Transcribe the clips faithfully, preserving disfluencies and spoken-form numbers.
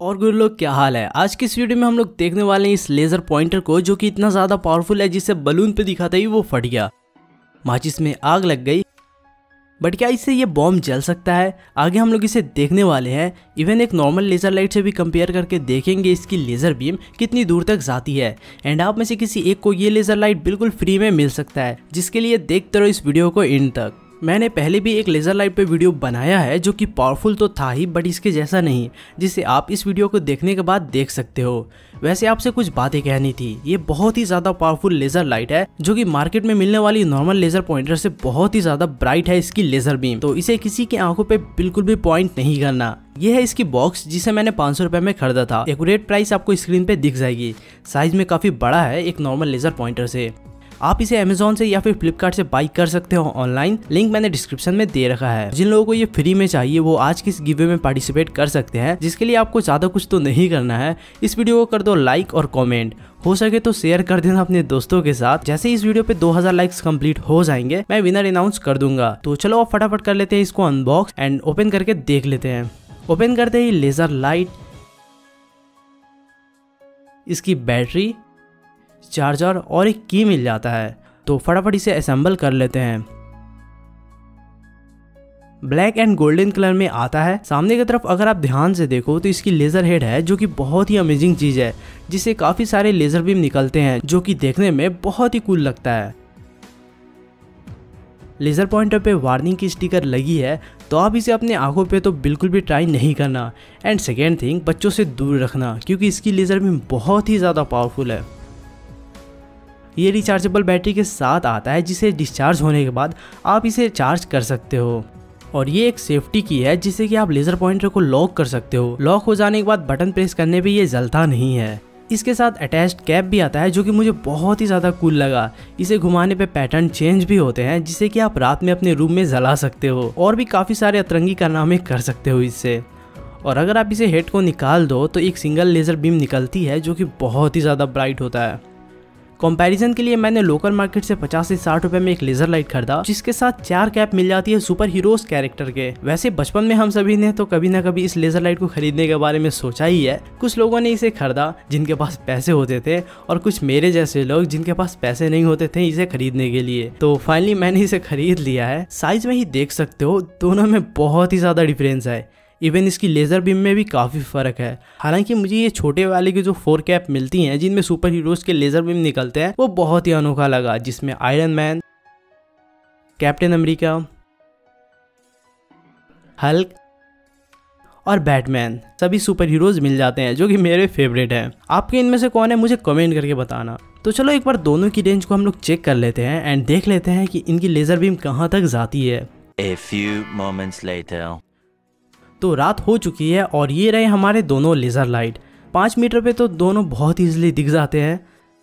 और गुरु लोग क्या हाल है। आज की इस वीडियो में हम लोग देखने वाले हैं इस लेजर पॉइंटर को जो कि इतना ज्यादा पावरफुल है जिससे बलून पे दिखाता ही वो फट गया, माचिस में आग लग गई। बट क्या इससे ये बॉम्ब जल सकता है? आगे हम लोग इसे देखने वाले हैं। इवन एक नॉर्मल लेजर लाइट से भी कंपेयर करके देखेंगे इसकी लेजर बीम कितनी दूर तक जाती है। एंड आप में से किसी एक को ये लेजर लाइट बिल्कुल फ्री में मिल सकता है, जिसके लिए देखते रहो इस वीडियो को एंड तक। मैंने पहले भी एक लेज़र लाइट पे वीडियो बनाया है जो कि पावरफुल तो था ही, बट इसके जैसा नहीं, जिसे आप इस वीडियो को देखने के बाद देख सकते हो। वैसे आपसे कुछ बातें कहनी थी। ये बहुत ही ज़्यादा पावरफुल लेज़र लाइट है जो कि मार्केट में मिलने वाली नॉर्मल लेज़र पॉइंटर से बहुत ही ज़्यादा ब्राइट है इसकी लेज़र बीम। तो इसे किसी की आंखों पे बिल्कुल भी पॉइंट नहीं करना। ये है इसकी बॉक्स जिसे मैंने पाँच सौ रुपये में खरीदा था। एक्यूरेट प्राइस आपको स्क्रीन पे दिख जाएगी। साइज में काफ़ी बड़ा है एक नॉर्मल लेज़र पॉइंटर से। आप इसे अमेजोन से या फिर फ्लिपकार्ट से बाई कर सकते हो ऑनलाइन। लिंक मैंने डिस्क्रिप्शन में दे रखा है। जिन लोगों को ये फ्री में चाहिए वो आज की इस गिव अवे में पार्टिसिपेट कर सकते हैं, जिसके लिए आपको ज़्यादा कुछ तो नहीं करना है। इस वीडियो को कर दो लाइक और कमेंट, हो सके तो शेयर कर देना अपने दोस्तों के साथ। जैसे इस वीडियो पे दो हज़ार लाइक्स कंप्लीट हो जाएंगे मैं विनर अनाउंस कर दूंगा। तो चलो आप फटाफट कर लेते हैं इसको अनबॉक्स एंड ओपन करके देख लेते हैं। ओपन करते ही लेजर लाइट, इसकी बैटरी, चार्जर और एक की मिल जाता है। तो फटाफट इसे असेंबल कर लेते हैं। ब्लैक एंड गोल्डन कलर में आता है। सामने की तरफ अगर आप ध्यान से देखो तो इसकी लेजर हेड है जो कि बहुत ही अमेजिंग चीज है, जिससे काफी सारे लेजर बीम निकलते हैं जो कि देखने में बहुत ही कूल लगता है। लेजर पॉइंटर पे वार्निंग की स्टिकर लगी है, तो आप इसे अपने आंखों पे तो बिल्कुल भी ट्राई नहीं करना। एंड सेकेंड थिंग, बच्चों से दूर रखना क्योंकि इसकी लेजर बीम बहुत ही ज्यादा पावरफुल है। ये रिचार्जेबल बैटरी के साथ आता है, जिसे डिस्चार्ज होने के बाद आप इसे चार्ज कर सकते हो। और ये एक सेफ्टी की है जिससे कि आप लेजर पॉइंटर को लॉक कर सकते हो। लॉक हो जाने के बाद बटन प्रेस करने पे ये जलता नहीं है। इसके साथ अटैच्ड कैप भी आता है जो कि मुझे बहुत ही ज़्यादा कूल लगा। इसे घुमाने पे पैटर्न चेंज भी होते हैं, जिससे कि आप रात में अपने रूम में जला सकते हो और भी काफ़ी सारे अतरंगी कारनामे कर सकते हो इससे। और अगर आप इसे हेड को निकाल दो तो एक सिंगल लेजर बीम निकलती है जो कि बहुत ही ज़्यादा ब्राइट होता है। कंपैरिजन के लिए मैंने लोकल मार्केट से पचास से साठ रुपए में एक लेजर लाइट खरीदा, जिसके साथ चार कैप मिल जाती है सुपर हीरोज कैरेक्टर के। वैसे बचपन में हम सभी ने तो कभी ना कभी इस लेजर लाइट को खरीदने के बारे में सोचा ही है। कुछ लोगों ने इसे खरीदा जिनके पास पैसे होते थे, और कुछ मेरे जैसे लोग जिनके पास पैसे नहीं होते थे इसे खरीदने के लिए। तो फाइनली मैंने इसे खरीद लिया है। साइज में ही देख सकते हो दोनों में बहुत ही ज्यादा डिफरेंस है। इवन इसकी लेज़र बीम में भी काफ़ी फ़र्क है। हालांकि मुझे ये छोटे वाले की जो फोर कैप मिलती हैं जिनमें सुपर हीरोज़ के लेज़र बीम निकलते हैं वो बहुत ही अनोखा लगा, जिसमें Iron Man, Captain America, Hulk और बैटमैन सभी सुपर हीरोज़ मिल जाते हैं जो कि मेरे फेवरेट हैं। आपके इनमें से कौन है मुझे कमेंट करके बताना। तो चलो एक बार दोनों की रेंज को हम लोग चेक कर लेते हैं एंड देख लेते हैं कि इनकी लेज़र बीम कहाँ तक जाती है। A few moments later. तो रात हो चुकी है और ये रहे हमारे दोनों लेजर लाइट। पाँच मीटर पे तो दोनों बहुत इजीली दिख जाते हैं।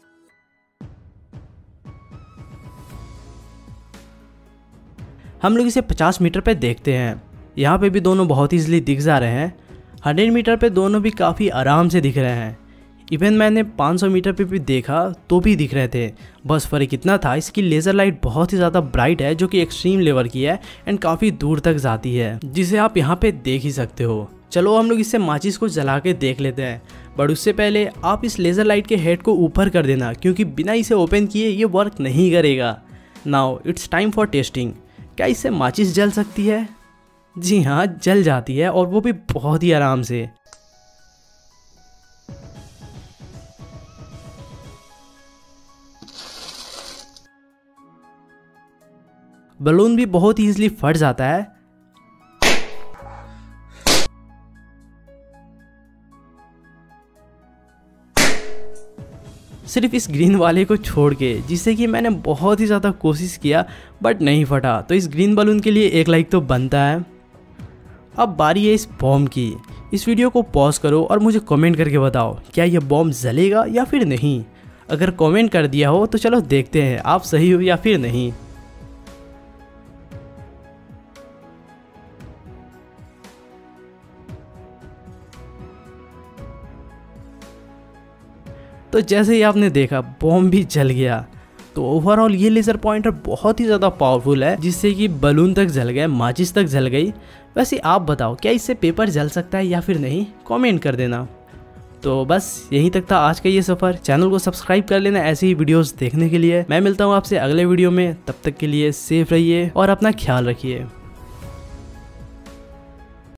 हम लोग इसे पचास मीटर पे देखते हैं। यहाँ पे भी दोनों बहुत इजीली दिख जा रहे हैं। सौ मीटर पे दोनों भी काफ़ी आराम से दिख रहे हैं। इवन मैंने पाँच सौ मीटर पे भी देखा तो भी दिख रहे थे। बस फ़र्क इतना था इसकी लेज़र लाइट बहुत ही ज़्यादा ब्राइट है जो कि एक्सट्रीम लेवल की है एंड काफ़ी दूर तक जाती है, जिसे आप यहाँ पे देख ही सकते हो। चलो हम लोग इससे माचिस को जला के देख लेते हैं। बट उससे पहले आप इस लेज़र लाइट के हेड को ऊपर कर देना क्योंकि बिना इसे ओपन किए ये वर्क नहीं करेगा। Now it's time for testing. क्या इससे माचिस जल सकती है? जी हाँ, जल जाती है, और वो भी बहुत ही आराम से। बलून भी बहुत ईजिली फट जाता है। सिर्फ इस ग्रीन वाले को छोड़ के, जिससे कि मैंने बहुत ही ज़्यादा कोशिश किया बट नहीं फटा। तो इस ग्रीन बलून के लिए एक लाइक तो बनता है। अब बारी है इस बॉम्ब की। इस वीडियो को पॉज करो और मुझे कमेंट करके बताओ क्या यह बॉम्ब जलेगा या फिर नहीं। अगर कमेंट कर दिया हो तो चलो देखते हैं आप सही हो या फिर नहीं। तो जैसे ही आपने देखा बॉम्ब भी जल गया। तो ओवरऑल ये लेज़र पॉइंटर बहुत ही ज़्यादा पावरफुल है, जिससे कि बलून तक जल गए, माचिस तक जल गई। वैसे आप बताओ क्या इससे पेपर जल सकता है या फिर नहीं, कमेंट कर देना। तो बस यहीं तक था आज का ये सफर। चैनल को सब्सक्राइब कर लेना ऐसी ही वीडियोस देखने के लिए। मैं मिलता हूँ आपसे अगले वीडियो में, तब तक के लिए सेफ रहिए और अपना ख्याल रखिए।